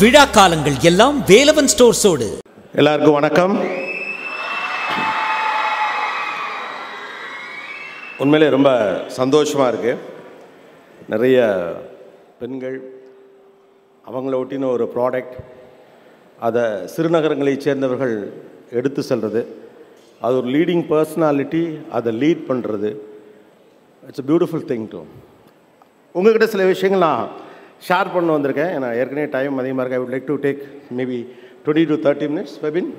விழா காலங்கள் எல்லாம் வேலவன் ஸ்டோர்ஸோடு. எல்லாருக்கும் வணக்கம். உண்மையிலே ரொம்ப சந்தோஷமாக இருக்குது. நிறைய பெண்கள் அவங்கள ஒட்டின ஒரு ப்ராடக்ட் அதை சிறுநகரங்களைச் சேர்ந்தவர்கள் எடுத்து செல்வது, அது ஒரு லீடிங் பர்சனாலிட்டி அதை லீட் பண்ணுறது, it's a beautiful thing to. உங்கள்கிட்ட சில விஷயங்கள் நான் ஷேர் பண்ண வந்திருக்கேன். ஏன்னா ஏற்கனவே டைம் அதிகமாக இருக்கு. I would like to take maybe 20 to 30 minutes.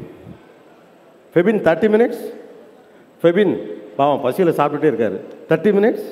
Febin 30 minutes. Febin பாவம் பசியில் சாப்பிட்டுட்டே இருக்காரு. 30 minutes.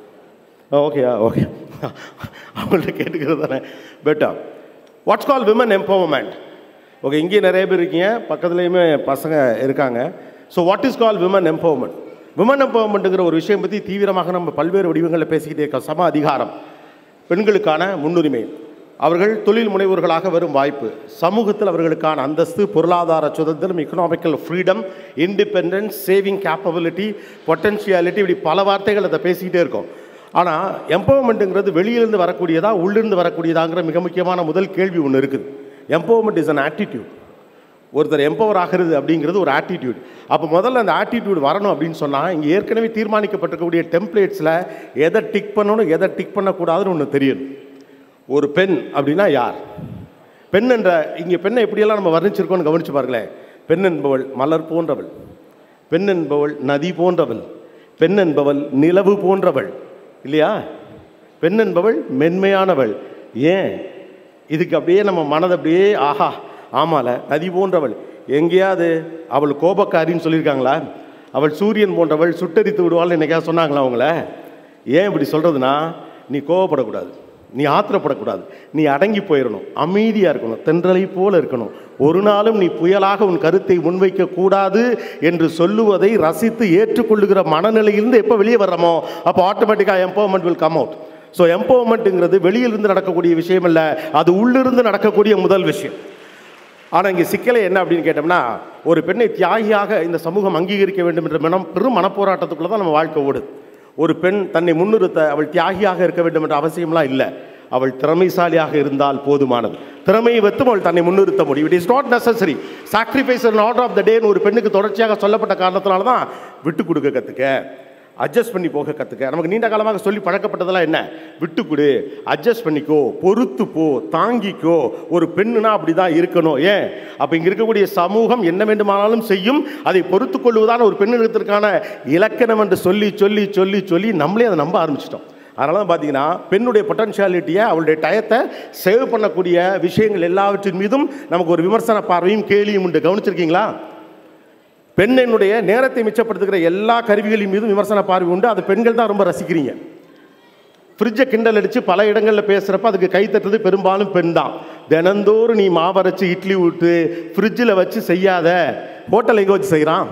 ஓகேயா? ஓகே, அவங்கள்ட்ட கேட்டுக்கிறது தானே better. What's call women empowerment. Okay, இங்கேயும் நிறைய பேர் இருக்கீங்க, பக்கத்துலேயுமே பசங்க இருக்காங்க. So what is call women empowerment? Women எம்பவர்மெண்ட்டுங்கிற ஒரு விஷயம் பற்றி தீவிரமாக நம்ம பல்வேறு வடிவங்களில் பேசிக்கிட்டே இருக்கோம். சம அதிகாரம், பெண்களுக்கான முன்னுரிமை, அவர்கள் தொழில் முனைவோர்களாக வரும் வாய்ப்பு, சமூகத்தில் அவர்களுக்கான அந்தஸ்து, பொருளாதார சுதந்திரம், economical freedom, independence, saving capability, potentiality, இப்படி பல வார்த்தைகள் அதை பேசிக்கிட்டே இருக்கோம். ஆனால் எம்பவர்மெண்ட்டுங்கிறது வெளியிலிருந்து வரக்கூடியதா உள்ளிருந்து வரக்கூடியதாங்கிற மிக முக்கியமான முதல் கேள்வி ஒன்று இருக்குது. Empowerment is an attitude. ஒருத்தர் எம்பவர் ஆகிறது அப்படிங்கிறது ஒரு ஆட்டிடியூட். அப்போ முதல்ல அந்த ஆட்டிடியூட் வரணும் அப்படின்னு சொன்னால், இங்கே ஏற்கனவே தீர்மானிக்கப்பட்டிருக்கக்கூடிய டெம்ப்ளேட்ஸில் எதை டிக் பண்ணணும் எதை டிக் பண்ணக்கூடாதுன்னு ஒன்று தெரியணும். ஒரு பெண் அப்படின்னா யார்? பெண் என்ற இங்கே பெண்ணை எப்படியெல்லாம் நம்ம வர்ணிச்சிருக்கோன்னு கவனிச்சு பாருங்களேன். பெண் என்பவள் மலர் போன்றவள், பெண் என்பவள் நதி போன்றவள், பெண் என்பவள் நிலவு போன்றவள், இல்லையா? பெண் என்பவள் மென்மையானவள். ஏன் இதுக்கு அப்படியே நம்ம மனதை அப்படியே ஆஹா ஆமால, நதி போன்றவள். எங்கேயாவது அவள் கோபக்காரின்னு சொல்லியிருக்காங்களா? அவள் சூரியன் போன்றவள், சுட்டரித்து விடுவாள்னு என்னைக்காவது சொன்னாங்களா அவங்கள? ஏன் இப்படி சொல்கிறதுனா, நீ கோபப்படக்கூடாது, நீ ஆத்திரப்படக்கூடாது, நீ அடங்கி போயிடணும், அமைதியாக இருக்கணும், தென்றலை போல இருக்கணும், ஒரு நாளும் நீ புயலாக உன் கருத்தை முன்வைக்கக்கூடாது என்று சொல்லுவதை ரசித்து ஏற்றுக்கொள்ளுகிற மனநிலையிலிருந்து எப்போ வெளியே வர்றோமோ அப்போ ஆட்டோமேட்டிக்காக empowerment will come out. So எம்பவர்மெண்ட்டுங்கிறது வெளியிலிருந்து நடக்கக்கூடிய விஷயம் இல்லை, அது உள்ளிருந்து நடக்கக்கூடிய முதல் விஷயம். ஆனால் இங்கே சிக்கலை என்ன அப்படின்னு கேட்டோம்னா, ஒரு பெண்ணை தியாகியாக இந்த சமூகம் அங்கீகரிக்க வேண்டும் என்ற பெரும் மனப்போராட்டத்துக்குள்ளே தான் நம்ம வாழ்க்கை ஓடுது. ஒரு பெண் தன்னை முன்னிறுத்த அவள் தியாகியாக இருக்க வேண்டும் என்ற அவசியம்லாம் இல்லை. அவள் திறமைசாலியாக இருந்தால் போதுமானது. திறமையை வைத்தும் அவள் தன்னை முன்னிறுத்த முடியும். It is not necessary sacrifice and order of the டேன்னு ஒரு பெண்ணுக்கு தொடர்ச்சியாக சொல்லப்பட்ட காரணத்தினால தான் விட்டு கொடுக்க கற்றுக்க, அட்ஜஸ்ட் பண்ணி போக கற்றுக்க. நமக்கு நீண்ட காலமாக சொல்லி பழக்கப்பட்டதெல்லாம் என்ன? விட்டு கொடு, அட்ஜஸ்ட் பண்ணிக்கோ, பொறுத்து போ, தாங்கிக்கோ. ஒரு பெண்ணுனா அப்படி தான் இருக்கணும். ஏன்? அப்போ இங்கே இருக்கக்கூடிய சமூகம் என்ன வேண்டுமானாலும் செய்யும், அதை பொறுத்து கொள்வதான ஒரு பெண்ணிடத்திற்கான இலக்கணம் என்று சொல்லி சொல்லி சொல்லி சொல்லி நம்மளே அதை நம்ப ஆரம்பிச்சிட்டோம். அதனால தான் பார்த்தீங்கன்னா பெண்ணுடைய பொட்டன்ஷியாலிட்டியை, அவளுடைய டயத்தை சேவ் பண்ணக்கூடிய விஷயங்கள் எல்லாவற்றின் மீதும் நமக்கு ஒரு விமர்சன பார்வையும் கேலியும் உண்டு. கவனிச்சிருக்கீங்களா? பெண்ணினுடைய நேரத்தை மிச்சப்படுத்துகிற எல்லா கருவிகளின் மீதும் விமர்சன பார்வை உண்டு. அது பெண்கள் தான் ரொம்ப ரசிக்கிறீங்க. ஃப்ரிட்ஜை கிண்டல் அடித்து பல இடங்களில் பேசுகிறப்ப அதுக்கு கை தட்டுறது பெரும்பாலும் பெண் தான். தினந்தோறும் நீ மாவரைச்சி இட்லி விட்டு ஃப்ரிட்ஜில் வச்சு செய்யாத. ஹோட்டல் எங்கே வச்சு செய்கிறான்?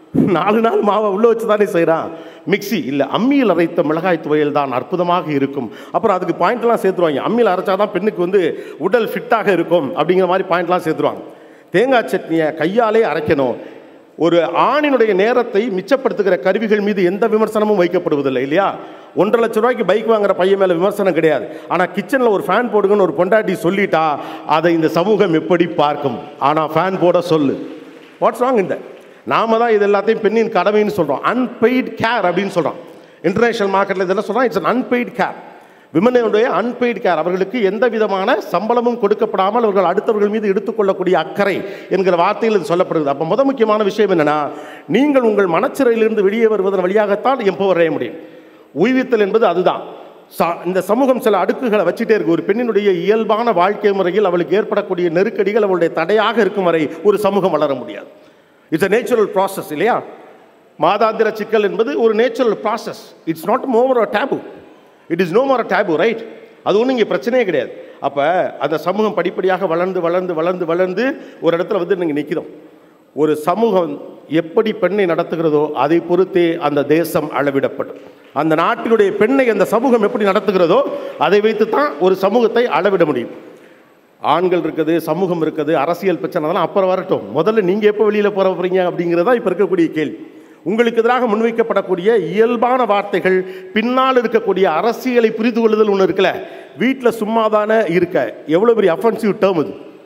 4 நாள் மாவை உள்ளே வச்சு தானே செய்கிறான். மிக்சி இல்லை, அம்மியில் அரைத்த மிளகாய் துவையல் தான் அற்புதமாக இருக்கும். அப்புறம் அதுக்கு பாயிண்ட்லாம் சேர்த்துருவாங்க. அம்மியில் அரைச்சா தான் பெண்ணுக்கு உடல் ஃபிட்டாக இருக்கும் அப்படிங்கிற மாதிரி பாயிண்ட்லாம் சேர்த்துருவாங்க. தேங்காய் சட்னியை கையாலே அரைக்கணும். ஒரு ஆணினுடைய நேரத்தை மிச்சப்படுத்துகிற கருவிகள் மீது எந்த விமர்சனமும் வைக்கப்படுவதில்லை, இல்லையா? 1.5 லட்ச ரூபாய்க்கு பைக் வாங்குற பையன் மேலே விமர்சனம் கிடையாது. ஆனால் கிச்சனில் ஒரு ஃபேன் போடுங்கன்னு ஒரு பொண்டாட்டி சொல்லிட்டா அதை இந்த சமூகம் எப்படி பார்க்கும்? ஆனால் ஃபேன் போட சொல்லு. வாட்ஸ் ராங் இந்த? நாம தான் இது எல்லாத்தையும் பெண்ணின் கடமைன்னு சொல்கிறோம். அன்பெய்ட் கேர் அப்படின்னு சொல்கிறோம். இன்டர்நேஷனல் மார்க்கெட்டில் இதெல்லாம் சொல்கிறோம், இட்ஸ் அன் அன்பெய்ட் கேர். விமனுடைய அன்பெய்ட் கேர். அவர்களுக்கு எந்த விதமான சம்பளமும் கொடுக்கப்படாமல் அவர்கள் அடுத்தவர்கள் மீது எடுத்துக்கொள்ளக்கூடிய அக்கறை என்கிற வார்த்தையில் இது சொல்லப்படுகிறது. அப்போ முக்கியமான விஷயம் என்னென்னா, நீங்கள் உங்கள் மனச்சிறையிலிருந்து வெளியே வருவதன் வழியாகத்தான் எம்பவர் அடைய முடியும். உய்வித்தல் என்பது அதுதான். இந்த சமூகம் சில அடுக்குகளை வச்சுட்டே இருக்கு. ஒரு பெண்ணினுடைய இயல்பான வாழ்க்கை முறையில் அவளுக்கு ஏற்படக்கூடிய நெருக்கடிகள் அவளுடைய தடையாக இருக்கும் வரை ஒரு சமூகம் வளர முடியாது. இட்ஸ் அ நேச்சுரல் ப்ராசஸ், இல்லையா? மாதாந்திர சிக்கல் என்பது ஒரு natural process. It's not more a taboo. It is no more a taboo, right? அது ஒன்றும் இங்கே பிரச்சனையே கிடையாது. அப்போ அந்த சமூகம் படிப்படியாக வளர்ந்து வளர்ந்து வளர்ந்து வளர்ந்து ஒரு இடத்துல நீங்கள் நிற்கிறோம். ஒரு சமூகம் எப்படி பெண்ணை நடத்துகிறதோ அதை பொறுத்தே அந்த தேசம் அளவிடப்படும். அந்த நாட்டினுடைய பெண்ணை அந்த சமூகம் எப்படி நடத்துகிறதோ அதை வைத்து தான் ஒரு சமூகத்தை அளவிட முடியும். ஆண்கள் இருக்குது, சமூகம் இருக்குது, அரசியல் பிரச்சனை, அதெல்லாம் அப்புறம் வரட்டும். முதல்ல நீங்கள் எப்போ வெளியில் போகிறீங்க அப்படிங்கிறதா இப்போ இருக்கக்கூடிய கேள்வி. உங்களுக்கு எதிராக முன்வைக்கப்படக்கூடிய இயல்பான வார்த்தைகள், பின்னால் இருக்கக்கூடிய அரசியலை புரிந்து கொள்ளுதல் ஒன்று இருக்குல்ல. வீட்டில் சும்மா தானே இருக்க, எவ்வளோ பெரிய அஃபென்சிவ் டேர்ம் இது.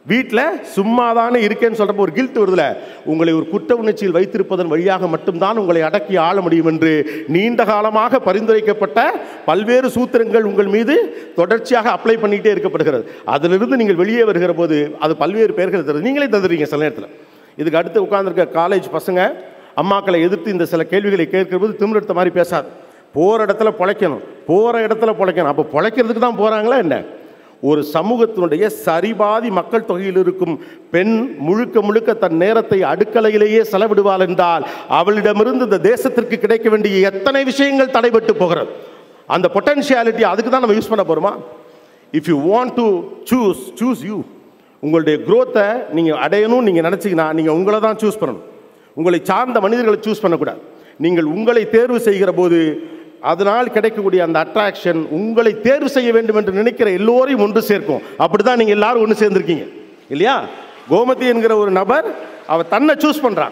வீட்டில் சும்மா தானே இருக்கேன்னு சொல்கிறப்போ ஒரு கில்ட் வருதுல, உங்களை ஒரு குற்ற உணர்ச்சியில் வைத்திருப்பதன் வழியாக மட்டும்தான் உங்களை அடக்கி ஆள முடியும் என்று நீண்ட காலமாக பரிந்துரைக்கப்பட்ட பல்வேறு சூத்திரங்கள் உங்கள் மீது தொடர்ச்சியாக அப்ளை பண்ணிகிட்டே இருக்கப்படுகிறது. அதிலிருந்து நீங்கள் வெளியே வருகிற போது அது பல்வேறு பெயர்கள் தருது, நீங்களே தந்துடுறீங்க சில நேரத்தில். இதுக்கு அடுத்து உட்கார்ந்துருக்க காலேஜ் பசங்க அம்மாக்களை எதிர்த்து இந்த சில கேள்விகளை கேட்கிற போது திமிரெடுத்த மாதிரி பேசாது. போகிற இடத்துல பிழைக்கணும், போகிற இடத்துல பிழைக்கணும். அப்போ பிழைக்கிறதுக்கு தான் போகிறாங்களா என்ன? ஒரு சமூகத்தினுடைய சரிபாதி மக்கள் தொகையில் இருக்கும் பெண் முழுக்க முழுக்க தன் நேரத்தை அடுக்கலையிலேயே செலவிடுவாள் என்றால் அவளிடமிருந்து இந்த தேசத்திற்கு கிடைக்க வேண்டிய எத்தனை விஷயங்கள் தடைபட்டு போகிறது. அந்த பொட்டன்ஷியாலிட்டி அதுக்கு தான் நம்ம யூஸ் பண்ண போகிறோமா? If you want to choose you. உங்களுடைய குரோத்தை நீங்கள் அடையணும்னு நீங்கள் நினச்சிங்கன்னா நீங்கள் உங்களை தான் சூஸ் பண்ணணும். உங்களை சார்ந்த மனிதர்களை சூஸ் பண்ணக்கூடாது. நீங்கள் உங்களை தேர்வு செய்கிற போது அதனால் கிடைக்கக்கூடிய அந்த அட்ராக்ஷன் உங்களை தேர்வு செய்ய வேண்டும் என்று நினைக்கிற எல்லோரையும் ஒன்று சேர்க்கும். அப்படி தான் நீங்கள் எல்லாரும் ஒன்று சேர்ந்துருக்கீங்க இல்லையா? கோமதி என்கிற ஒரு நபர் அவர் தன்னை சூஸ் பண்ணுறாங்க.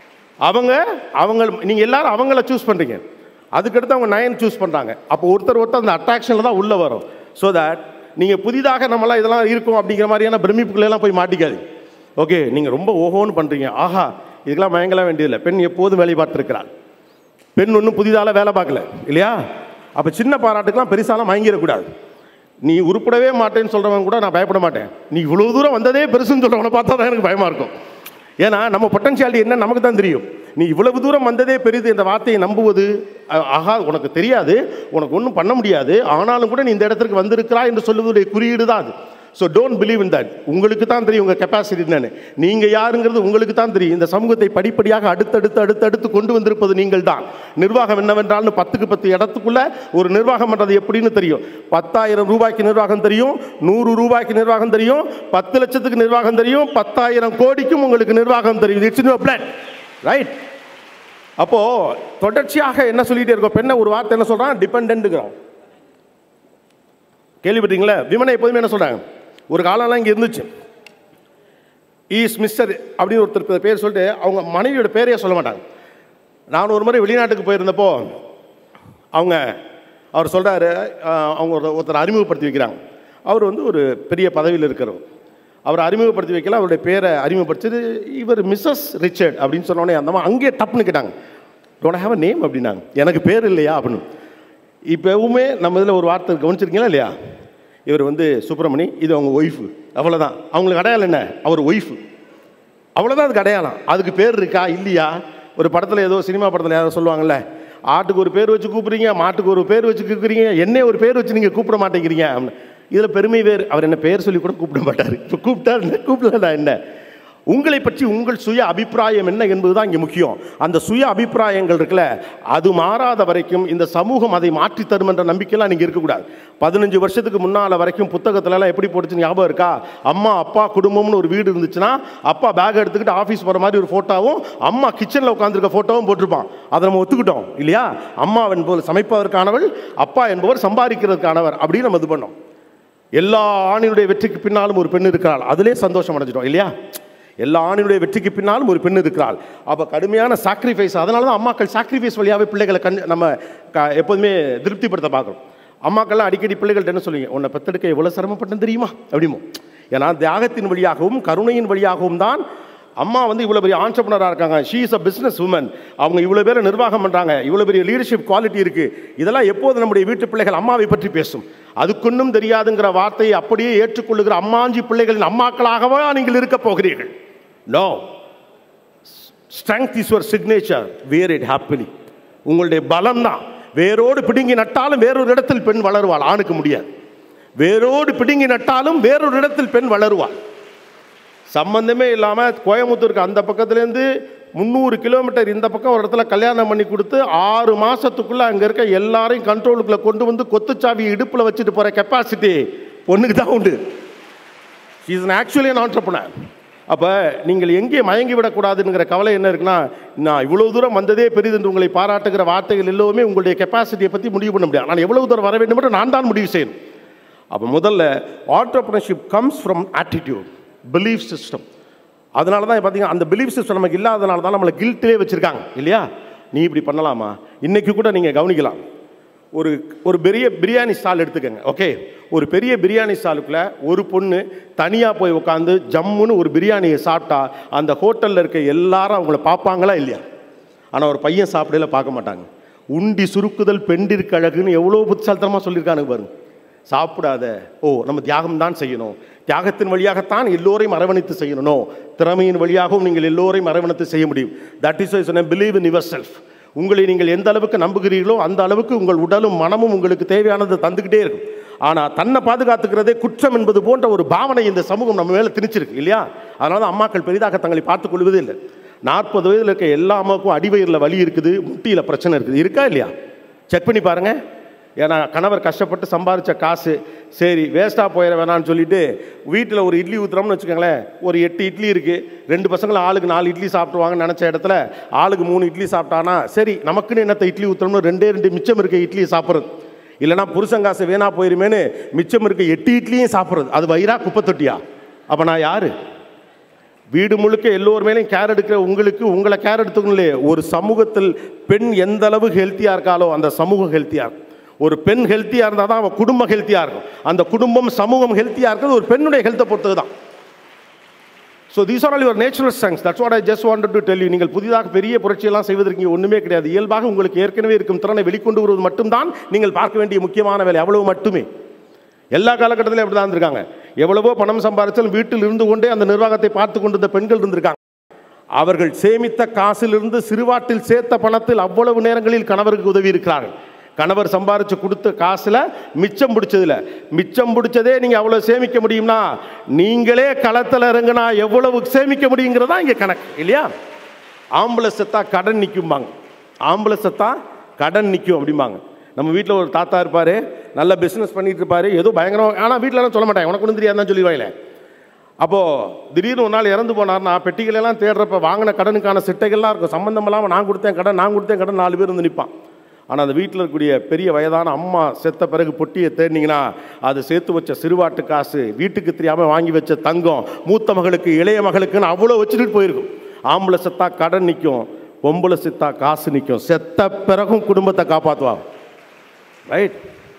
அவங்க நீங்கள் எல்லாரும் அவங்கள சூஸ் பண்ணுறீங்க. அதுக்கடுத்து அவங்க நயன் சூஸ் பண்ணுறாங்க. அப்போ ஒருத்தர் அந்த அட்ராக்ஷனில் தான் உள்ளே வரும். ஸோ தட் நீங்கள் புதிதாக நம்மளாம் இதெல்லாம் இருக்கும் அப்படிங்கிற மாதிரியான பிரமிப்புகளெல்லாம் போய் மாட்டிக்காது. ஓகே, நீங்கள் ரொம்ப ஓஹோன்னு பண்ணுறீங்க, ஆஹா இதுக்கெல்லாம் மயங்கலாம் வேண்டியதில்லை. பெண் எப்போதும் வேலை பார்த்துருக்கிறாள். பெண் ஒன்றும் புதிதால வேலை பார்க்கல இல்லையா? அப்போ சின்ன பாராட்டுக்கெல்லாம் பெருசாலாம் மயங்கிடக்கூடாது. நீ உருப்படவே மாட்டேன்னு சொல்கிறவங்க கூட நான் பயப்பட மாட்டேன். நீ இவ்வளோ தூரம் வந்ததே பெருசுன்னு சொல்கிறவனை பார்த்தா தான் எனக்கு பயமாக இருக்கும். ஏன்னா நம்ம பொட்டன்ஷியாலிட்டி என்ன நமக்கு தான் தெரியும். நீ இவ்வளவு தூரம் வந்ததே பெரிது என்ற வார்த்தையை நம்புவது, ஆகா உனக்கு தெரியாது, உனக்கு ஒன்றும் பண்ண முடியாது, ஆனாலும் கூட நீ இந்த இடத்துக்கு வந்திருக்கிறா என்று சொல்லுவதுடைய குறியீடு தான் அது. So don't believe in that. உங்களுக்கு தான் தெரியும் உங்கள் கெப்பாசிட்டி என்னன்னு. நீங்கள் யாருங்கிறது உங்களுக்கு தான் தெரியும். இந்த சமூகத்தை படிப்படியாக அடுத்தடுத்து கொண்டு வந்திருப்பது நீங்கள் தான். நிர்வாகம் என்னவென்றால்னு 10க்கு 10 இடத்துக்குள்ள ஒரு நிர்வாகம் பண்ணுறது எப்படின்னு தெரியும். 10,000 ரூபாய்க்கு நிர்வாகம் தெரியும், 100 ரூபாய்க்கு நிர்வாகம் தெரியும், 10 லட்சத்துக்கு நிர்வாகம் தெரியும், 10,000 கோடிக்கும் உங்களுக்கு நிர்வாகம் தெரியும். It's in your blood, right? அப்போது தொடர்ச்சியாக என்ன சொல்லிகிட்டே இருக்கோம்? பெண்ணை ஒரு வார்த்தை என்ன சொல்கிறான்? டிபெண்டன்ட்டுங்கிறான். கேள்விப்பட்டீங்களா? விமனை எப்போதுமே என்ன சொல்கிறாங்க? ஒரு காலம்லாம் இங்கே இருந்துச்சு, ஈஸ் மிஸ்டர் அப்படின்னு ஒருத்தர் பேர் சொல்லிட்டு அவங்க மனைவியோட பேரையே சொல்ல மாட்டாங்க. நான் ஒரு முறை வெளிநாட்டுக்கு போயிருந்தப்போ அவர் சொல்கிறாரு, அவங்க ஒருத்தர் அறிமுகப்படுத்தி வைக்கிறாங்க. அவர் ஒரு பெரிய பதவியில் இருக்கிறவர். அவரை அறிமுகப்படுத்தி வைக்கல, அவருடைய பேரை அறிமுகப்படுத்திது இவர் மிஸ்ஸஸ் ரிச்சர்ட் அப்படின்னு சொன்னோடனே அந்த மாதிரி அங்கேயே டப்புன்னு கேட்டாங்க, டோன்ட் ஹேவ் அ நேம் அப்படின்னாங்க. எனக்கு பேர் இல்லையா அப்படின்னு. இப்போவுமே நம்ம இதில் ஒரு வார்த்தை கவனிச்சிருக்கீங்களா இல்லையா? இவர் சுப்பிரமணி, இது அவங்க ஒய்ஃபு, அவ்வளோதான். அவங்களுக்கு அடையாளம் என்ன? அவர் ஒய்ஃபு, அவ்வளோதான். அதுக்கு அடையாளம். அதுக்கு பேர் இருக்கா இல்லையா? ஒரு படத்தில் ஏதோ சினிமா படத்தில் யாரும் சொல்லுவாங்கள்ல, ஆட்டுக்கு ஒரு பேர் வச்சு கூப்பிட்றீங்க, மாட்டுக்கு ஒரு பேர் வச்சு கூப்பிட்றீங்க, என்ன ஒரு பேர் வச்சு நீங்கள் கூப்பிட மாட்டேங்கிறீங்க அப்படின்னு. இதில் பெருமை வேறு. அவர் என்ன பேர் சொல்லி கூட கூப்பிட மாட்டார். இப்போ கூப்பிட்டா என்ன? உங்களை பற்றி உங்கள் சுய அபிப்பிராயம் என்ன என்பது தான் இங்கே முக்கியம். அந்த சுய அபிப்பிராயங்கள் இருக்குல்ல, அது மாறாத வரைக்கும் இந்த சமூகம் அதை மாற்றி தரும் என்ற நம்பிக்கையெல்லாம் நீங்கள் இருக்கக்கூடாது. 15 வருஷத்துக்கு முன்னால் வரைக்கும் புத்தகத்துலலாம் எப்படி போட்டுச்சுன்னு ஞாபகம் இருக்கா? அம்மா அப்பா குடும்பம்னு ஒரு வீடு இருந்துச்சுன்னா அப்பா பேக் எடுத்துக்கிட்டு ஆஃபீஸ் போகிற மாதிரி ஒரு ஃபோட்டோவும் அம்மா கிச்சனில் உட்காந்துருக்க ஃபோட்டோவும் போட்டிருப்பான். அதை நம்ம ஒத்துக்கிட்டோம் இல்லையா? அம்மா என்பவர் சமைப்பதற்கானவள், அப்பா என்பவர் சம்பாதிக்கிறதுக்கானவர் அப்படின்னு நம்ம இது பண்ணோம். எல்லா ஆணினுடைய வெற்றிக்கு பின்னாலும் ஒரு பெண் இருக்கிறாள், அதிலே சந்தோஷம் அடைஞ்சிட்டோம் இல்லையா? எல்லா ஆணினுடைய வெற்றிக்கு பின்னாலும் ஒரு பெண் இருக்கிறாள். அப்போ கடுமையான சாக்ரிஃபைஸ். அதனால தான் அம்மாக்கள் சாக்ரிஃபைஸ் வழியாகவே பிள்ளைகளை நம்ம எப்போதுமே திருப்திப்படுத்த பார்க்குறோம். அம்மாக்கள்லாம் அடிக்கடி பிள்ளைகள்ட்ட என்ன சொல்லுவீங்க? உன்னை பெத்தெடுக்க எவ்வளோ சிரமப்பட்டேன்னு தெரியுமா அப்படிமோ. ஏன்னா தியாகத்தின் வழியாகவும் கருணையின் வழியாகவும் தான் அம்மா இவ்வளோ பெரிய ஆண்டர்ப்ரனராக இருக்காங்க. She is a business woman. அவங்க இவ்வளோ பேரை நிர்வாகம் பண்ணுறாங்க, இவ்வளோ பெரிய லீடர்ஷிப் குவாலிட்டி இருக்குது. இதெல்லாம் எப்போது நம்முடைய வீட்டு பிள்ளைகள் அம்மாவை பற்றி பேசும். அதுக்குன்னும் தெரியாதுங்கிற வார்த்தையை அப்படியே ஏற்றுக்கொள்ளுகிற அம்மாஞ்சி பிள்ளைகளின் அம்மாக்களாகவா நீங்கள் இருக்க போகிறீர்கள்? No. Strength is your signature, where it happily. உங்களுடைய பலம் தான். வேரோடு பிடுங்கி நட்டாலும் வேறொரு இடத்தில் பெண் வளருவாள், ஆணுக்கு முடியாது. வேரோடு பிடுங்கி நட்டாலும் வேறொரு இடத்தில் பெண் வளருவாள். சம்பந்தமே இல்லாமல் கோயம்புத்தூருக்கு அந்த பக்கத்துலேருந்து 300 கிலோமீட்டர் இந்த பக்கம் ஒரு இடத்துல கல்யாணம் பண்ணி கொடுத்து 6 மாதத்துக்குள்ளே அங்கே இருக்க எல்லாரையும் கண்ட்ரோலுக்குள்ளே கொண்டு கொத்துச்சாவி இடுப்பில் வச்சுட்டு போகிற கெப்பாசிட்டி பொண்ணுக்கு தான் உண்டு. She is actually an entrepreneur. அப்போ நீங்கள் எங்கே மயங்கி விடக்கூடாதுங்கிற கவலை என்ன இருக்குன்னா, நான் இவ்வளோ தூரம் வந்ததே பெரிது என்று உங்களை பாராட்டுகிற வார்த்தைகள் எல்லோருமே உங்களுடைய கெப்பாசிட்டியை பற்றி முடிவு பண்ண முடியாது. நான் எவ்வளவு தூரம் வர வேண்டும் என்று நான் தான் முடிவு செய்யணும். அப்போ முதல்ல entrepreneurship comes from attitude, belief system. அதனால தான் பார்த்தீங்கன்னா அந்த பிலீஃப் சிஸ்டம் நமக்கு இல்லாதனால தான் நம்மளை கில்ட்டிலே வச்சுருக்காங்க இல்லையா? நீ இப்படி பண்ணலாமா? இன்றைக்கி கூட நீங்கள் கவனிக்கலாம், ஒரு பெரிய பிரியாணி ஸ்டால் எடுத்துக்கங்க. ஓகே, ஒரு பெரிய பிரியாணி ஸ்டாலுக்குள்ளே ஒரு பொண்ணு தனியாக போய் உட்காந்து ஜம்முன்னு ஒரு பிரியாணியை சாப்பிட்டா அந்த ஹோட்டலில் இருக்க எல்லாரும் அவங்கள பார்ப்பாங்களா இல்லையா? ஆனால் ஒரு பையன் சாப்பிடல பார்க்க மாட்டாங்க. உண்டி சுருக்குதல் பெண்டிற்கு அழகுன்னு எவ்வளோ புத்திசாலித்தனமாக சொல்லியிருக்கானுங்க பாருங்க. சாப்பிடாத, ஓ நம்ம தியாகம் தான் செய்யணும், தியாகத்தின் வழியாகத்தான் எல்லோரையும் அரவணைத்து செய்யணும், திறமையின் வழியாகவும் நீங்கள் எல்லோரையும் அரவணைத்து செய்ய முடியும். That is why believe in yourself. உங்களை நீங்கள் எந்த அளவுக்கு நம்புகிறீர்களோ அந்த அளவுக்கு உங்கள் உடலும் மனமும் உங்களுக்கு தேவையானதை தந்துக்கிட்டே இருக்கும். ஆனால் தன்னை பாதுகாத்துக்கிறதே குற்றம் என்பது போன்ற ஒரு பாவனை இந்த சமூகம் நம்ம மேலே திணிச்சிருக்கு இல்லையா? அதனால தான் அம்மாக்கள் பெரிதாக தங்களை பார்த்துக் கொள்வதே இல்லை. 40 வயதில் இருக்க எல்லா அம்மாவுக்கும் அடிவயிறில் வலி இருக்குது, முட்டியில் பிரச்சனை இருக்குது. இருக்கா இல்லையா? செக் பண்ணி பாருங்கள். ஏன்னா கணவர் கஷ்டப்பட்டு சம்பாதிச்ச காசு சரி வேஸ்ட்டாக போயிட வேணான்னு சொல்லிட்டு வீட்டில் ஒரு இட்லி ஊற்றுறோம்னு வச்சுக்கோங்களேன். ஒரு 8 இட்லி இருக்குது, 2 பசங்களும் ஆளுக்கு 4 இட்லி சாப்பிடுவாங்கன்னு நினச்ச இடத்துல ஆளுக்கு 3 இட்லி சாப்பிட்டானா சரி நமக்குன்னு என்னத்தை இட்லி ஊற்றுறோம்னு 2 மிச்சம் இருக்க இட்லியை சாப்பிட்றது. இல்லைனா புருஷன் காசு வீணா போயிருமேனு மிச்சம் இருக்க 8 இட்லியும் சாப்பிட்றது. அது வயிறா குப்பை தொட்டியா? அப்போ நான் யார்? வீடு முழுக்க எல்லோர் மேலேயும் கேர் எடுக்கிற உங்களுக்கு உங்களை கேர் எடுத்துக்கணும்லே. ஒரு சமூகத்தில் பெண் எந்த அளவு ஹெல்த்தியாக இருக்காலோ அந்த சமூகம் ஹெல்த்தியாக இருக்கும். ஒரு பெண் ஹெல்த்தியாக இருந்தால் தான் அவன் குடும்பம் ஹெல்த்தியாக இருக்கும். அந்த குடும்பம் சமூகம் ஹெல்த்தியாக இருக்கிறது ஒரு பெண்ணுடைய ஹெல்த்தை பொறுத்தது தான். So these are all your natural strengths. That's what I just wanted to tell you. நீங்கள் புதிதாக பெரிய புரட்சியெல்லாம் செய்வதற்கு ஒன்றுமே கிடையாது. இயல்பாக உங்களுக்கு ஏற்கனவே இருக்கும் திறனை வெளிக்கொண்டு வருவது மட்டும்தான் நீங்கள் பார்க்க வேண்டிய முக்கியமான வேலை. அவ்வளவு மட்டுமே. எல்லா காலகட்டத்திலும் அப்படி தான் இருந்திருக்காங்க. எவ்வளவோ பணம் சம்பாதிச்சாலும் வீட்டில் இருந்து கொண்டே அந்த நிர்வாகத்தை பார்த்து கொண்டிருந்த பெண்கள் இருந்திருக்காங்க. அவர்கள் சேமித்த காசிலிருந்து சிறுவாட்டில் சேர்த்த பணத்தில் அவ்வளவு நேரங்களில் கணவருக்கு உதவி இருக்கிறார்கள். கணவர் சம்பாரிச்சு கொடுத்த காசில் மிச்சம் பிடிச்சதே நீங்கள் அவ்வளோ சேமிக்க முடியும்னா நீங்களே களத்தில் இறங்குனா எவ்வளவு சேமிக்க முடியுங்கிறதா இங்கே கணக்கு இல்லையா? ஆம்பளை செத்தா கடன் நிற்கும்பாங்க, ஆம்பளை செத்தா கடன் நிற்கும் அப்படிம்பாங்க. நம்ம வீட்டில் ஒரு தாத்தா இருப்பார், நல்ல பிஸ்னஸ் பண்ணிட்டு இருப்பார், ஏதோ பயங்கரம். ஆனால் வீட்டிலலாம் சொல்ல மாட்டாங்க, உனக்கு ஒன்றும் தெரியாதுன்னு சொல்லிடுவாங்களே. அப்போது திடீர்னு ஒரு நாள் இறந்து போனார்னா பெட்டிகளெல்லாம் தேடுறப்ப வாங்கின கடனுக்கான சிட்டைகள்லாம் இருக்கும். சம்மந்தம் இல்லாமல் நான் கொடுத்தேன் கடன் 4 பேர் வந்து நிற்பான். ஆனால் அந்த வீட்டில் இருக்கக்கூடிய பெரிய வயதான அம்மா செத்த பிறகு பொட்டியை தேடினீங்கன்னா அது சேர்த்து வச்ச சிறுவாட்டு காசு, வீட்டுக்கு தெரியாமல் வாங்கி வச்ச தங்கம், மூத்த மகளுக்கு இளைய மகளுக்குன்னு அவ்வளோ வச்சுட்டு போயிருக்கும். ஆம்பளை செத்தா கடன் நிற்கும், பொம்பளை செத்தா காசு நிற்கும். செத்த பிறகும் குடும்பத்தை காப்பாற்றுவாங்க, ரைட்?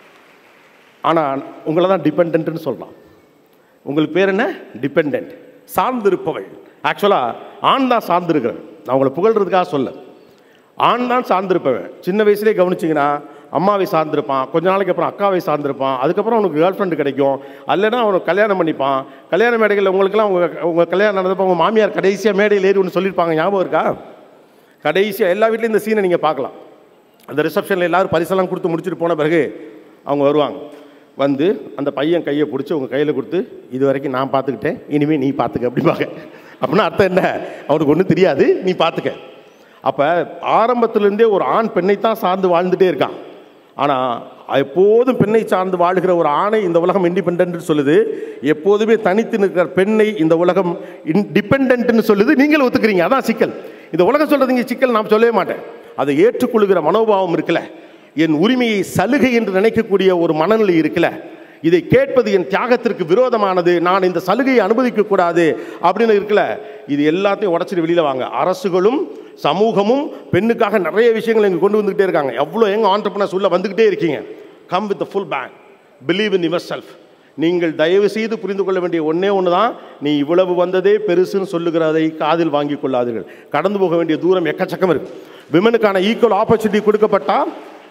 ஆனால் உங்களை தான் டிபெண்ட்னு சொல்லலாம். உங்களுக்கு பேர் என்ன? டிபெண்ட், சார்ந்திருப்பவள். ஆக்சுவலாக ஆண் தான் சார்ந்திருக்கிறவன். நான் உங்களை புகழ்றதுக்காக சொல்ல, ஆண் தான் சார்ந்திருப்பவன். சின்ன வயசுலேயே கவனிச்சிங்கன்னா அம்மாவை சார்ந்திருப்பான், கொஞ்ச நாளைக்கு அப்புறம் அக்காவை சார்ந்திருப்பான், அதுக்கப்புறம் அவனுக்கு கேர்ள் ஃப்ரெண்டு கிடைக்கும், அல்லைன்னா அவனுக்கு கல்யாணம் பண்ணிப்பான். கல்யாண மேடைகளில் உங்களுக்குலாம் உங்கள் கல்யாணம் நடந்தப்போ உங்கள் மாமியார் கடைசியாக மேடையில் ஏறி ஒன்று சொல்லியிருப்பாங்க, ஞாபகம் இருக்கா? கடைசியாக எல்லா வீட்லேயும் இந்த சீனை நீங்கள் பார்க்கலாம். அந்த ரிசப்ஷனில் எல்லோரும் பரிசெல்லாம் கொடுத்து முடிச்சுட்டு போன பிறகு அவங்க வருவாங்க. வந்து அந்த பையன் கையை பிடிச்சி உங்கள் கையில் கொடுத்து இது வரைக்கும் நான் பார்த்துக்கிட்டேன், இனிமேல் நீ பார்த்துக்க அப்படிம்பாங்க. அப்படின்னா அர்த்தம் என்ன? அவனுக்கு ஒன்றும் தெரியாது, நீ பார்த்துக்க. அப்போ ஆரம்பத்திலேருந்தே ஒரு ஆண் பெண்ணைத்தான் சார்ந்து வாழ்ந்துகிட்டே இருக்கான். ஆனால் எப்போதும் பெண்ணை சார்ந்து வாழ்கிற ஒரு ஆணை இந்த உலகம் இண்டிபெண்ட்னு சொல்லுது. எப்போதுமே தனித்து நிற்கிற பெண்ணை இந்த உலகம் டிபெண்ட்னு சொல்லுது. நீங்கள் ஒத்துக்கிறீங்க, அதான் சிக்கல். இந்த உலகம் சொல்கிறது இங்கே சிக்கல் நான் சொல்லவே மாட்டேன். அதை ஏற்றுக்கொள்கிற மனோபாவம் இருக்குல்ல, என் உரிமையை சலுகை என்று நினைக்கக்கூடிய ஒரு மனநிலை இருக்குல்ல, இதை கேட்பது என் தியாகத்திற்கு விரோதமானது, நான் இந்த சலுகையை அனுமதிக்கக்கூடாது அப்படின்னு இருக்குல்ல, இது எல்லாத்தையும் உடச்சிட்டு வெளியில் வாங்க. அரசுகளும் சமூகமும் பெண்ணுக்காக நிறைய விஷயங்கள் இங்கே கொண்டு வந்துக்கிட்டே இருக்காங்க. எவ்வளோ எங்கள் ஆண்டர்பிரனர்ஸ் உள்ள வந்துக்கிட்டே இருக்கீங்க. Come with full pack, believe in yourself. நீங்கள் தயவு செய்து புரிந்து கொள்ள வேண்டிய ஒன்று தான், நீ இவ்வளவு வந்ததே பெருசுன்னு சொல்லுகிறதை காதில் வாங்கி கொள்ளாதீர்கள். கடந்து போக வேண்டிய தூரம் எக்கச்சக்கம் இருக்குது. விமனுக்கான ஈக்குவல் ஆப்பர்ச்சுனிட்டி கொடுக்கப்பட்டால்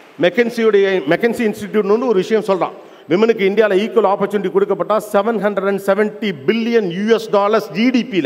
மெக்கன்சி இன்ஸ்டிடியூட்னு ஒரு விஷயம் சொல்கிறான். விமனுக்கு இந்தியாவில் ஈக்குவல் ஆப்பர்ச்சுனிட்டி கொடுக்கப்பட்டால் $770 பில்லியன் ஜிடிபியில்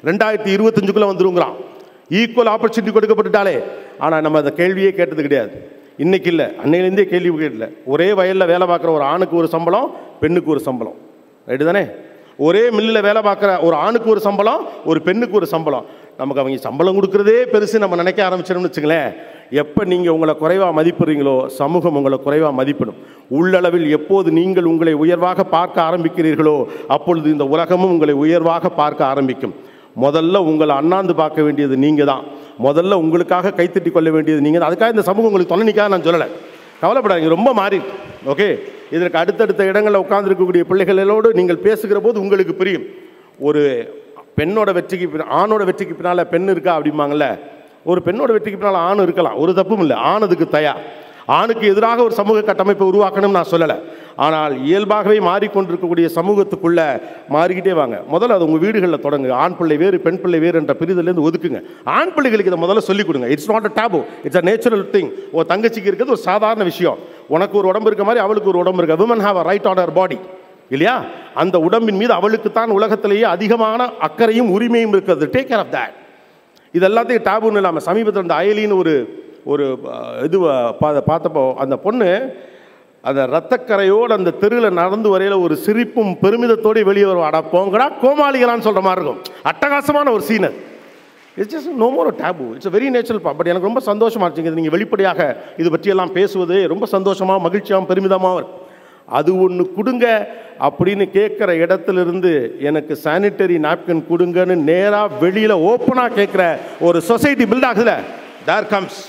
2025 வந்துருங்கிறான். ஈக்குவல் ஆப்பர்ச்சுனிட்டி கொடுக்கப்பட்டுட்டாலே. ஆனால் நம்ம அந்த கேள்வியே கேட்டது கிடையாது. இன்றைக்கி இல்லை, அன்னையிலேருந்தே கேள்வி கேட்கல. ஒரே வயலில் வேலை பார்க்குற ஒரு ஆணுக்கு ஒரு சம்பளம், பெண்ணுக்கு ஒரு சம்பளம், ரைட்டு தானே? ஒரே மில்லில் வேலை பார்க்குற ஒரு ஆணுக்கு ஒரு சம்பளம், ஒரு பெண்ணுக்கு ஒரு சம்பளம். நமக்கு அவங்க சம்பளம் கொடுக்குறதே பெருசு நம்ம நினைக்க ஆரம்பிச்சிடணும்னு வச்சுங்களேன். எப்போ நீங்கள் உங்களை குறைவாக மதிப்பிடுறீங்களோ சமூகம் உங்களை குறைவாக மதிப்பிடும். உள்ளளவில் எப்போது நீங்கள் உங்களை உயர்வாக பார்க்க ஆரம்பிக்கிறீர்களோ அப்பொழுது இந்த உலகமும் உங்களை உயர்வாக பார்க்க ஆரம்பிக்கும். முதல்ல உங்களை அண்ணாந்து பார்க்க வேண்டியது நீங்கள் தான். முதல்ல உங்களுக்காக கைத்தட்டி கொள்ள வேண்டியது நீங்கள் தான். அதுக்காக இந்த சமூகம் உங்களுக்கு தொலைநிக்காக நான் சொல்லலை, கவலைப்படாதீங்க. ரொம்ப மாறி, ஓகே? இதற்கு அடுத்தடுத்த இடங்களில் உட்கார்ந்துருக்கக்கூடிய பிள்ளைகளோடு நீங்கள் பேசுகிற போது உங்களுக்கு புரியும். ஒரு பெண்ணோட வெற்றிக்கு ஆணோட வெற்றிக்கு பின்னால் பெண் இருக்கா அப்படிம்பாங்கள்ல. ஒரு பெண்ணோட வெற்றிக்கு பின்னால் ஆண் இருக்கலாம், ஒரு தப்பும் இல்லை. ஆண் அதுக்கு தயார். ஆணுக்கு எதிராக ஒரு சமூக கட்டமைப்பை உருவாக்கணும்னு நான் சொல்லலை. ஆனால் இயல்பாகவே மாறிக்கொண்டிருக்கக்கூடிய சமூகத்துக்குள்ளே மாறிக்கிட்டே வாங்க. முதல்ல அது உங்கள் வீடுகளில் தொடங்குங்க. ஆண் பிள்ளை வேறு பெண் பிள்ளை வேறு என்ற பிரிதலேருந்து ஒதுக்குங்க. ஆண் பிள்ளைகளுக்கு இதை முதல்ல சொல்லிக் கொடுங்க. It's not a taboo, it's a natural thing. ஒரு தங்கச்சிக்கு இருக்கிறது ஒரு சாதாரண விஷயம். உனக்கு ஒரு உடம்பு இருக்க மாதிரி அவளுக்கு ஒரு உடம்பு இருக்கு. Women have a right on her body இல்லையா? அந்த உடம்பின் மீது அவளுக்குத்தான் உலகத்திலேயே அதிகமான அக்கறையும் உரிமையும் இருக்கிறது. Take care of that. இது எல்லாத்தையும் டேபுன்னு இல்லாமல் சமீபத்தில் இந்த அயலின்னு ஒரு இது பார்த்தப்போ அந்த பொண்ணு அந்த ரத்தக்கரையோடு அந்த தெருவில் நடந்து வரையில் ஒரு சிரிப்பும் பெருமிதத்தோடு வெளியே வரும். அடா போங்கடா கோமாளிகளான்னு சொல்கிற மாதிரி இருக்கும். அட்டகாசமான ஒரு சீனர். It's just no more taboo. It's very natural. But எனக்கு ரொம்ப சந்தோஷமாக இருந்துச்சு நீங்கள் வெளிப்படையாக இது பற்றியெல்லாம் பேசுவது. ரொம்ப சந்தோஷமாக மகிழ்ச்சியாகவும் பெருமிதமாகவும் இருக்கும். அது ஒன்று கொடுங்க அப்படின்னு கேட்குற இடத்துலேருந்து எனக்கு சானிட்டரி நாப்கின் கொடுங்கன்னு நேராக வெளியில் ஓப்பனாக கேட்குற ஒரு சொசைட்டி பில்ட் ஆகுதுல, தேர் கம்ஸ்.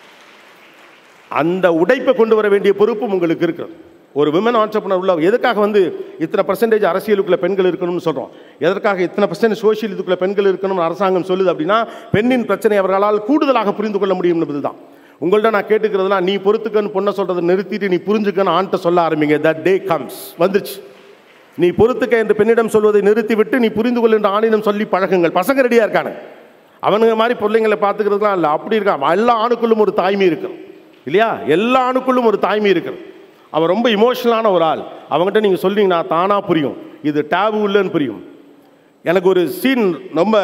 அந்த உடைப்பை கொண்டு வர வேண்டிய பொறுப்பும் உங்களுக்கு இருக்குது. ஒரு விமன் ஆண்டர்பிரனர் உள்ள எதுக்காக இத்தனை பர்சன்டேஜ் அரசியலுக்குள்ள பெண்கள் இருக்கணும்னு சொல்கிறோம், எதற்காக இத்தனை பர்சன்ட் சோஷியல் இதுக்குள்ள பெண்கள் இருக்கணும்னு அரசாங்கம் சொல்லுது அப்படின்னா பெண்ணின் பிரச்சனை அவர்களால் கூடுதலாக புரிந்து கொள்ள முடியும் என்பது தான். உங்கள்கிட்ட நான் கேட்டுக்கிறதுலாம் நீ பொறுத்துக்கன்னு பொண்ணை சொல்கிறத நிறுத்திட்டு நீ புரிஞ்சுக்கன்னு ஆண்ட சொல்ல ஆரம்பிங்க. That day comes. வந்துருச்சு. நீ பொறுத்துக்க என்று பெண்ணிடம் சொல்வதை நிறுத்திவிட்டு நீ புரிந்து கொள் என்று ஆணிடம் சொல்லி பழகுங்கள். பசங்க ரெடியாக இருக்கானு, அவனுங்க மாதிரி பிள்ளைங்களை பார்த்துக்கிறதுலாம் இல்லை. அப்படி இருக்கான். எல்லா ஆணுக்குள்ளும் ஒரு தாய்மை இருக்கும் இல்லையா? எல்லா ஆணுக்குள்ளும் ஒரு தாய்மை இருக்கும். அவன் ரொம்ப இமோஷனலான ஒரு ஆள். அவங்ககிட்ட நீங்கள் சொல்லிங்கன்னா தானாக புரியும். இது டேபு இல்லைன்னு புரியும். எனக்கு ஒரு சீன் ரொம்ப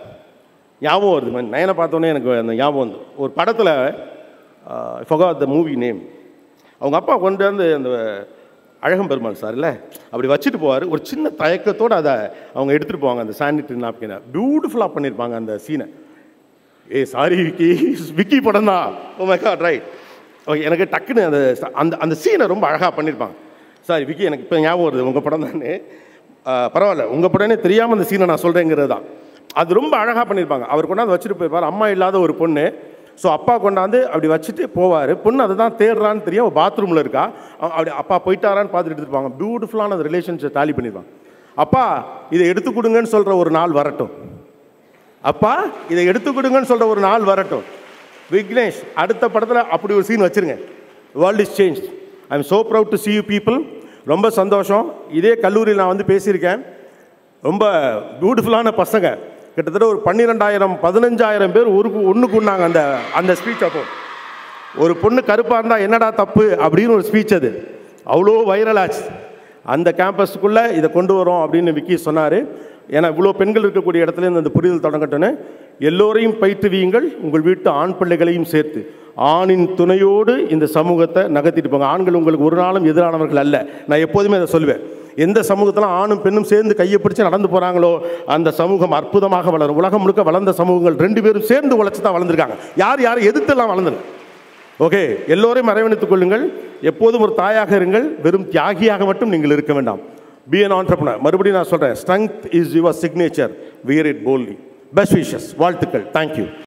ஞாபகம் வருது. நயனை பார்த்தோன்னே எனக்கு அந்த ஞாபகம் வந்து ஒரு படத்தில் forgot the movie name. அவங்க அப்பா கொண்டு வந்து அந்த அழகம் பெருமாள் சார் இல்லை அப்படி வச்சுட்டு போவார். ஒரு சின்ன தயக்கத்தோடு அதை அவங்க எடுத்துகிட்டு போவாங்க. அந்த சானிட்டரி நாப்கினை பியூட்டிஃபுல்லாக பண்ணியிருப்பாங்க அந்த சீனை. சாரி விக்கி படம் தான். Oh my God, right. Okay, எனக்கு டக்குன்னு அந்த அந்த சீனை ரொம்ப அழகாக பண்ணியிருப்பாங்க. சாரி விக்கி, எனக்கு இப்போ ஞாபகம் வருது உங்கள் படம் தானே. பரவாயில்ல, உங்கள் படமே தெரியாமல் அந்த சீனை நான் சொல்கிறேங்கிறது தான். அது ரொம்ப அழகாக பண்ணியிருப்பாங்க. அவர் கொண்டாந்து வச்சுட்டு போயிருப்பார். அம்மா இல்லாத ஒரு பொண்ணு. ஸோ அப்பா கொண்டாந்து அப்படி வச்சுட்டு போவார். பொண்ணு அதை தான் தேடுறான்னு தெரியும். பாத்ரூமில் இருக்கா. அப்படி அப்பா போயிட்டாரான்னு பார்த்துட்டு எடுத்துருப்பாங்க. பியூட்டிஃபுல்லான அந்த ரிலேஷன்ஷிப் தாலி பண்ணியிருப்பாங்க. அப்பா இதை எடுத்து கொடுங்கன்னு சொல்கிற ஒரு நாள் வரட்டும். அப்பா இதை எடுத்து கொடுங்கன்னு சொல்கிற ஒரு நாள் வரட்டும். விக்னேஷ் அடுத்த படத்தில் அப்படி ஒரு சீன் வச்சுருங்க. World is change. I am so proud to see you people. ரொம்ப சந்தோஷம். இதே கல்லூரியில் நான் பேசியிருக்கேன். ரொம்ப பியூட்டிஃபுல்லான பசங்க. கிட்டத்தட்ட ஒரு 12,000-15,000 பேர் ஒன்றுக்கு உண்ணாங்க அந்த ஸ்பீச். அப்போ ஒரு பொண்ணு கருப்பாக இருந்தால் என்னடா தப்பு அப்படின்னு ஒரு ஸ்பீச். அது அவ்வளோ வைரல் ஆச்சு. அந்த கேம்பஸுக்குள்ளே இதை கொண்டு வரோம் அப்படின்னு விக்கி சொன்னார். ஏன்னா இவ்வளோ பெண்கள் இருக்கக்கூடிய இடத்துல இந்த புரிதல் தொடங்கட்டுன்னு எல்லோரையும் பயிற்றுவியுங்கள், உங்கள் வீட்டு ஆண் பிள்ளைகளையும் சேர்த்து. ஆணின் துணையோடு இந்த சமூகத்தை நகர்த்திட்டு போங்க. ஆண்கள் உங்களுக்கு ஒரு நாளும் எதிரானவர்கள் அல்ல. நான் எப்போதுமே அதை சொல்லுவேன். எந்த சமூகத்தில் ஆணும் பெண்ணும் சேர்ந்து கையை பிடிச்சி நடந்து போகிறாங்களோ அந்த சமூகம் அற்புதமாக வளரும். உலகம் முழுக்க வளர்ந்த சமூகங்கள் 2 பேரும் சேர்ந்து உழைச்சி தான் வளர்ந்துருக்காங்க. யாரும் எதிர்த்தெல்லாம் வளர்ந்துங்க. ஓகே, எல்லோரையும் அரவணைத்துக் கொள்ளுங்கள். எப்போதும் ஒரு தாயாக இருங்கள். வெறும் தியாகியாக மட்டும் நீங்கள் இருக்க வேண்டாம். Be an entrepreneur. மறுபடியும் நான் சொல்கிறேன், strength is your signature. Wear it boldly. Best wishes. வாழ்த்துக்கள். Thank you.